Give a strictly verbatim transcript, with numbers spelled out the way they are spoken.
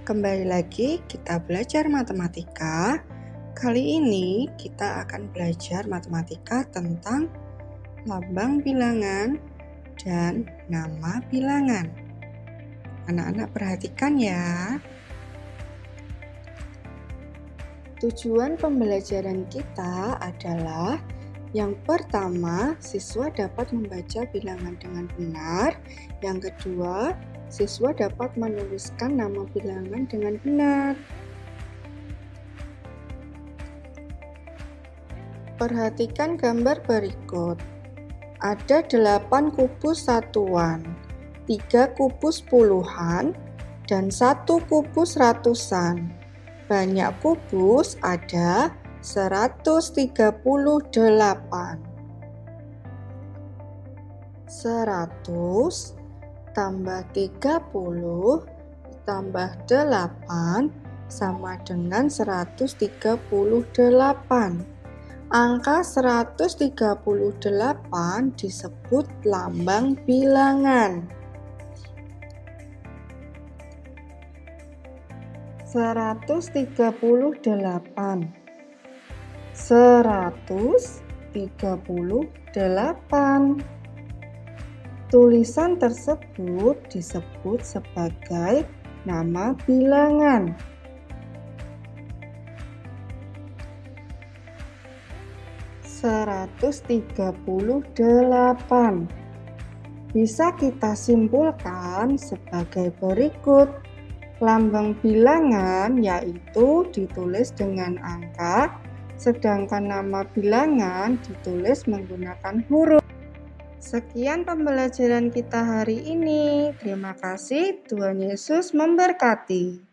Kembali lagi kita belajar matematika. Kali ini kita akan belajar matematika tentang lambang bilangan dan nama bilangan. Anak-anak perhatikan ya. Tujuan pembelajaran kita adalah yang pertama, siswa dapat membaca bilangan dengan benar. Yang kedua, siswa dapat menuliskan nama bilangan dengan benar. Perhatikan gambar berikut. Ada delapan kubus satuan, tiga kubus puluhan, dan satu kubus ratusan. Banyak kubus ada seratus tiga puluh delapan. seratus tambah tiga puluh tambah delapan sama dengan seratus tiga puluh delapan. Angka seratus tiga puluh delapan disebut lambang bilangan. seratus tiga puluh delapan. seratus tiga puluh delapan. Tulisan tersebut disebut sebagai nama bilangan. seratus tiga puluh delapan. Bisa kita simpulkan sebagai berikut. Lambang bilangan yaitu ditulis dengan angka, sedangkan nama bilangan ditulis menggunakan huruf. Sekian pembelajaran kita hari ini. Terima kasih. Tuhan Yesus memberkati.